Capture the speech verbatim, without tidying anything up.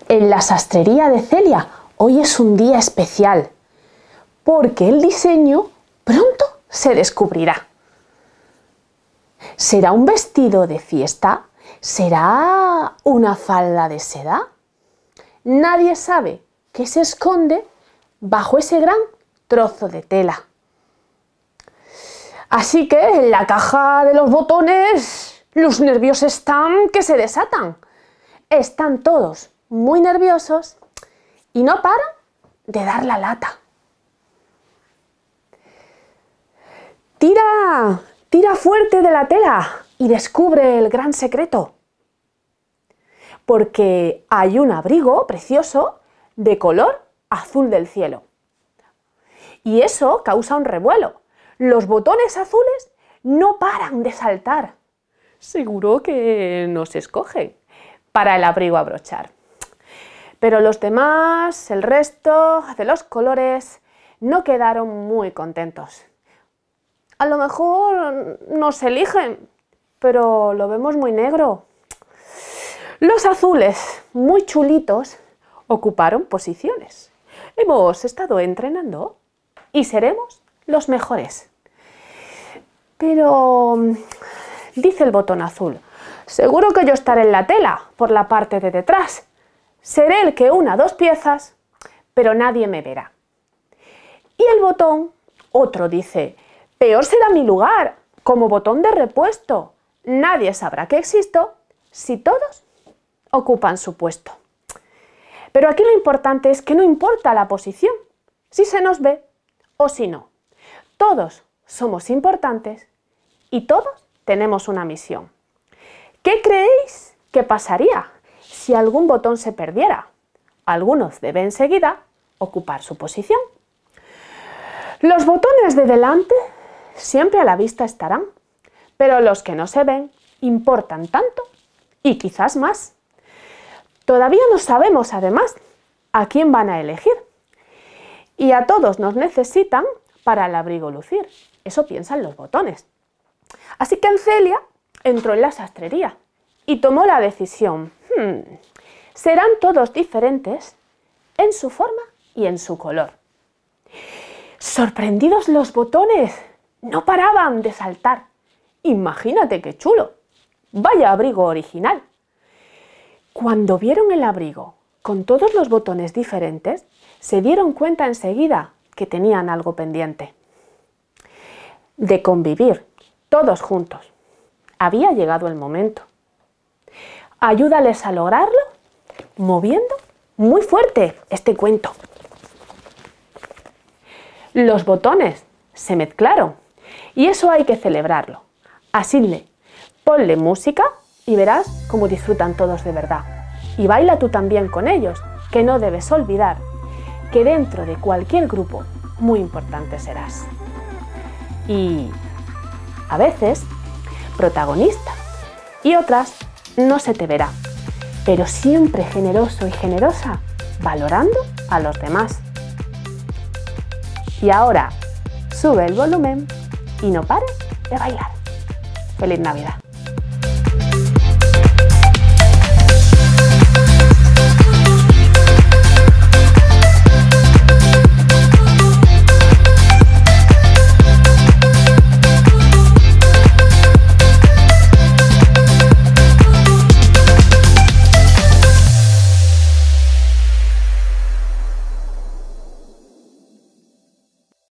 En la sastrería de Celia hoy es un día especial, porque el diseño pronto se descubrirá. ¿Será un vestido de fiesta? ¿Será una falda de seda? Nadie sabe qué se esconde bajo ese gran trozo de tela. Así que en la caja de los botones los nervios están que se desatan. Están todos muy nerviosos y no paran de dar la lata. Tira, tira fuerte de la tela y descubre el gran secreto. Porque hay un abrigo precioso de color azul del cielo. Y eso causa un revuelo. Los botones azules no paran de saltar. Seguro que nos escogen para el abrigo a brochar. Pero los demás, el resto de los colores, no quedaron muy contentos. A lo mejor nos eligen, pero lo vemos muy negro. Los azules, muy chulitos, ocuparon posiciones. Hemos estado entrenando y seremos los mejores. Pero, dice el botón azul, seguro que yo estaré en la tela, por la parte de detrás. Seré el que una dos piezas, pero nadie me verá. Y el botón, otro, dice, peor será mi lugar, como botón de repuesto. Nadie sabrá que existo si todos ocupan su puesto. Pero aquí lo importante es que no importa la posición, si se nos ve o si no. Todos somos importantes y todos tenemos una misión. ¿Qué creéis que pasaría si algún botón se perdiera? Algunos deben enseguida ocupar su posición. Los botones de delante siempre a la vista estarán, pero los que no se ven importan tanto y quizás más. Todavía no sabemos, además, a quién van a elegir. Y a todos nos necesitan para el abrigo lucir. Eso piensan los botones. Así que Celia entró en la sastrería y tomó la decisión. Hmm, serán todos diferentes en su forma y en su color. Sorprendidos los botones, no paraban de saltar. Imagínate qué chulo. Vaya abrigo original. Cuando vieron el abrigo con todos los botones diferentes, se dieron cuenta enseguida que tenían algo pendiente. De convivir todos juntos. Había llegado el momento. Ayúdales a lograrlo moviendo muy fuerte este cuento. Los botones se mezclaron y eso hay que celebrarlo. Así, ponle música y verás cómo disfrutan todos de verdad. Y baila tú también con ellos, que no debes olvidar que dentro de cualquier grupo muy importante serás. Y a veces protagonista y otras no se te verá, pero siempre generoso y generosa, valorando a los demás. Y ahora sube el volumen y no pares de bailar. ¡Feliz Navidad!